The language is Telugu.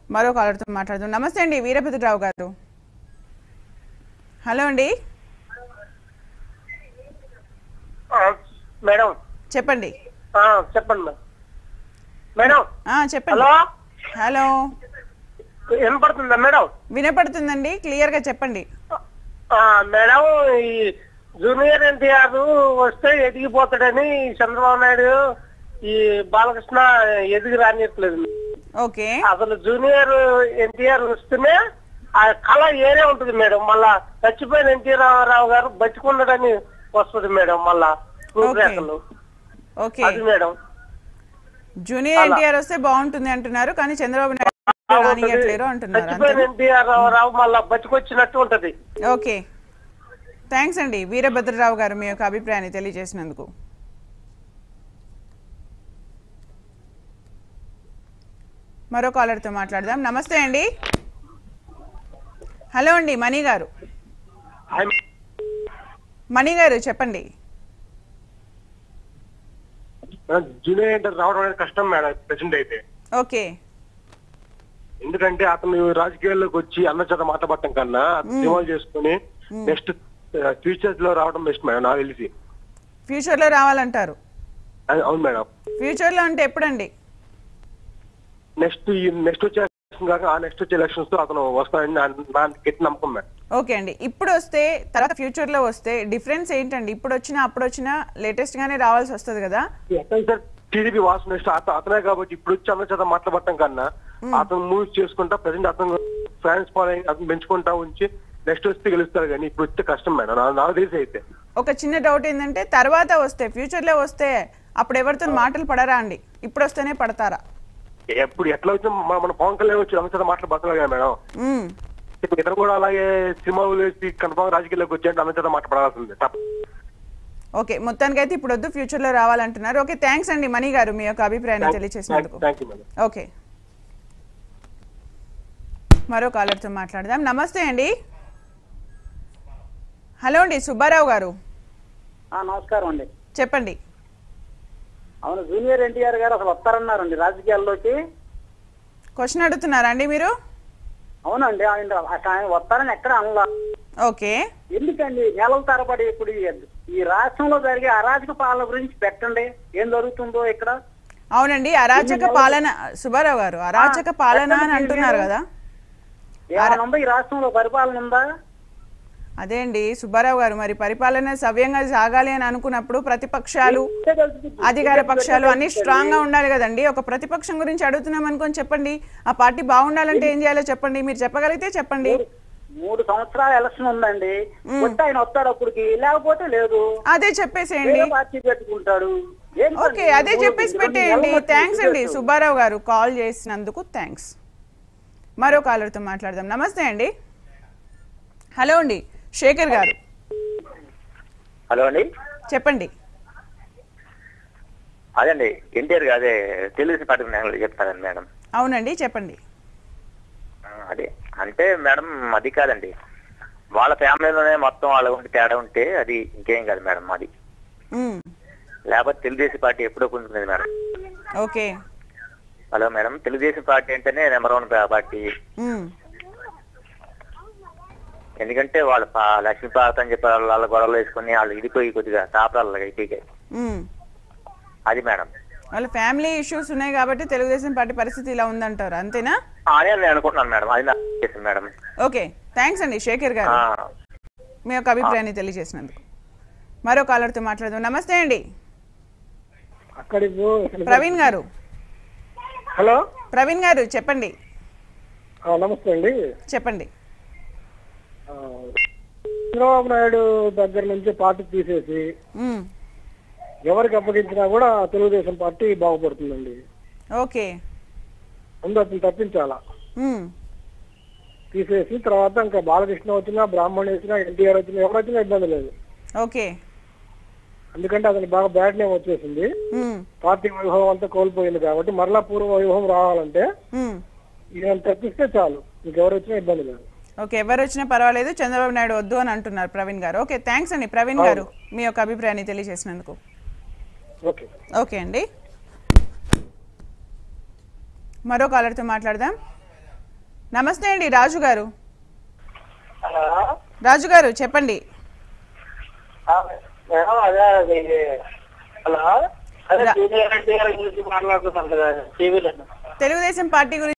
మరో కాలర్తో మాట్లాడదాం. నమస్తే అండి వీరభద్రరావు గారు. హలో అండి. మేడం చెప్పండి. చెప్పండి మేడం. చెప్పండి. హలో వినపడుతుందా మేడం? వినపడుతుందండి, క్లియర్ గా చెప్పండి. మేడం, ఈ జూనియర్ ఎన్టీఆర్ వస్తే ఎదిగిపోతాడని చంద్రబాబు నాయుడు ఈ బాలకృష్ణ ఎదిగి రానియట్లేదు. ఓకే, అసలు జూనియర్ ఎన్టీఆర్ వస్తేనే ఆ కళ ఏరే ఉంటుంది మేడం. మళ్ళా చచ్చిపోయిన ఎన్టీ రామారావు గారు బతికున్నాడని వస్తుంది మేడం. మళ్ళా రూపురేఖలు అది మేడం. జూనియర్ ఎన్టీఆర్ వస్తే బాగుంటుంది అంటున్నారు, కానీ చంద్రబాబు నాయుడు రానియట్లేరు అంటున్నారు. చచ్చిపోయిన ఎన్టీఆర్ రామారావు మళ్ళా బతికొచ్చినట్టు ఉంటది. ఓకే, థ్యాంక్స్ అండి వీరభద్రరావు గారు మీ యొక్క అభిప్రాయాన్ని తెలియజేసినందుకు. మరో కాలర్తో మాట్లాడదాం. నమస్తే అండి. హలో అండి, మణి గారు. మణి గారు చెప్పండి. జూనియర్ ఎన్టీఆర్ రావడం అనేది కష్టం మేడం ప్రెసెంట్ అయితే. ఓకే, ఎందుకంటే అతను రాజకీయాల్లోకి వచ్చి అన్న చేత మాట్లాడటం కన్నా సినిమాలు చేసుకుని నెక్స్ట్ ఫ్యూచర్స్ లో రావడం బెస్ట్ మేడం నాకు తెలిసి. ఫ్యూచర్ లో రావాలంటారు? అవును మేడం. ఫ్యూచర్ లో అంటే ఎప్పుడండి? నెక్స్ట్ వచ్చే నెక్స్ట్ వచ్చే ఎలక్షన్స్ తో అతను వస్తాడని నా గట్టి నమ్మకం మేడం. ఓకే అండి, ఇప్పుడు వస్తే తర్వాత ఫ్యూచర్ లో వస్తే డిఫరెన్స్ ఏంటండి? ఇప్పుడు వచ్చినా అప్పుడు వచ్చినా లేటెస్ట్ గానే రావాల్సి వస్తుంది కదా. సార్ టీడీపీ వాసు నెక్స్ట్ అతనే కాబట్టి ఇప్పుడు వచ్చి అన్న చేత మాట్లాడటం కన్నా అతను మూవీస్ చేసుకుంటా ప్రెసెంట్ అతను ఫ్యాన్స్ ఫాలోయింగ్ అతను పెంచుకుంటా ఉంచి నెక్స్ట్ వస్తే గెలుస్తారు, కానీ ఇప్పుడు వస్తే కష్టం మేడం నాకు తెలిసి అయితే. ఒక చిన్న డౌట్ ఏంటంటే తర్వాత వస్తే ఫ్యూచర్ లో వస్తే అప్పుడు ఎవరితో మాటలు పడరా అండి? ఇప్పుడు వస్తేనే పడతారా? ఎప్పుడు ఎట్లా వచ్చినా మన పవన్ కళ్యాణ్ వచ్చి అన్న చేత మాట్లాడబడతారు కదా మేడం. ఇతను కూడా అలాగే సినిమాలు వేసి కన్ఫర్మ్ రాజకీయాల్లోకి వచ్చి అన్న చేత మాట్లాడాల్సిందే. ఓకే, మొత్తానికి అయితే ఇప్పుడు వద్దు, ఫ్యూచర్ లో రావాలంటున్నారు. ఓకే, థ్యాంక్స్ అండి మణి గారు మీ యొక్క అభిప్రాయాన్ని తెలియజేసినందుకు. ఓకే, మరో కాలర్తో మాట్లాడదాం. నమస్తే అండి. హలో అండి, సుబ్బారావు గారు. నమస్కారం అండి. చెప్పండి. అవును, జూనియర్ ఎన్టీఆర్ గారు అసలు వస్తారన్నారండి రాజకీయాల్లోకి. క్వశ్చన్ అడుగుతున్నారా అండి మీరు? అవునండి, ఆయన వస్తారని ఎక్కడ అనలా. ఓకే, ఎందుకండి నెలల తరబడి ఇప్పుడు ఈ రాష్ట్రంలో జరిగే అరాజక పాలన గురించి పెట్టండి, ఏం జరుగుతుందో ఇక్కడ. అవునండి, అరాచక పాలన. సుబ్బారావు గారు, అరాచక పాలన అని అంటున్నారు కదా, ఏమైనా ఉందా ఈ రాష్ట్రంలో? పరిపాలన ఉందా? అదే అండి సుబ్బారావు గారు, మరి పరిపాలన సవ్యంగా సాగాలి అని అనుకున్నప్పుడు ప్రతిపక్షాలు అధికార పక్షాలు అన్ని స్ట్రాంగ్ గా ఉండాలి కదండి. ఒక ప్రతిపక్షం గురించి అడుగుతున్నాం అనుకొని చెప్పండి, ఆ పార్టీ బాగుండాలంటే ఏం చేయాలో చెప్పండి, మీరు చెప్పగలిగితే చెప్పండి. 3 సంవత్సరాల ఎలక్షన్ ఉందండి, ఆయన వస్తాడు అప్పటికి, లేకపోతే లేదు. అదే చెప్పేసేయండి, పార్టీ పెట్టుకుంటాడు. ఓకే, అదే చెప్పేసి పెట్టేయండి. థ్యాంక్స్ అండి సుబ్బారావు గారు, కాల్ చేసినందుకు థ్యాంక్స్. మరో కాలర్తో మాట్లాడదాం. నమస్తే అండి. హలో అండి, శేఖర్ గారు. హలో అండి, చెప్పండి. అదండి ఎన్టీఆర్ అదే తెలుగుదేశం పార్టీ చెప్తారండి మేడం. అవునండి, చెప్పండి. అదే అంటే మేడం, అది కాదండి, వాళ్ళ ఫ్యామిలీలోనే మొత్తం వాళ్ళ ఉంటే తేడా ఉంటే అది ఇంకేం కాదు మేడం. అది లేకపోతే తెలుగుదేశం పార్టీ ఎప్పుడో పుంజుకునేది madam. Okay, hello madam, Telugu Desam party అంటేనే నెంబర్ 1 పార్టీ. ఎందుకంటే వాళ్ళు లక్ష్మీపాత అని చెప్పి వాళ్ళ గొడవలు వేసుకుని వాళ్ళు ఇడిపోయి కొద్దిగా తాపరాలు అయిపోయి అది మేడం. వాళ్ళ ఫ్యామిలీ ఇష్యూస్ ఉన్నాయి కాబట్టి తెలుగుదేశం పార్టీ పరిస్థితి ఇలా ఉందంటారు, అంతేనా? అదే నేను అనుకుంటున్నాను మేడం, అది నాకు మేడం. ఓకే, థ్యాంక్స్ అండి శేఖర్ గారు మీ యొక్క అభిప్రాయాన్ని తెలియజేసినందుకు. మరో కాలర్తో మాట్లాడదాం. నమస్తే అండి, ప్రవీణ్ గారు. హలో ప్రవీణ్ గారు, చెప్పండి. నమస్తే అండి. చెప్పండి. చంద్రబాబు నాయుడు దగ్గర నుంచి పార్టీ తీసేసి ఎవరికి అప్పగించినా కూడా తెలుగుదేశం పార్టీ బాగుపడుతుందండి. ఓకే, ముందు అతను తప్పించాలా, తీసేసి తర్వాత ఇంకా బాలకృష్ణ వచ్చినా, బ్రాహ్మణ్ వచ్చినా, ఎన్టీఆర్ వచ్చినా, ఎవరు వచ్చినా ఇబ్బంది లేదు. ఓకే, ఎందుకంటే అతనికి బాగా బ్యాడ్ నేమ్ వచ్చేసింది, పార్టీ వైభవం అంతా కోల్పోయింది. కాబట్టి మరలా పూర్వ వైభవం రావాలంటే ఈయన తప్పిస్తే చాలు, ఇంకెవరు వచ్చినా ఇబ్బంది లేదు. ఓకే, ఎవరు వచ్చినా పర్వాలేదు, చంద్రబాబు నాయుడు వద్దు అని అంటున్నారు ప్రవీణ్ గారు. ఓకే, థ్యాంక్స్ అండి ప్రవీణ్ గారు మీ యొక్క అభిప్రాయాన్ని తెలియజేసినందుకు. ఓకే అండి, మరో కాలర్తో మాట్లాడదాం. నమస్తే అండి రాజు గారు. హలో రాజు గారు చెప్పండి. హలో అదే మాట్లాడుతున్నాను కదా టీవీలో. తెలుగుదేశం పార్టీ గురించి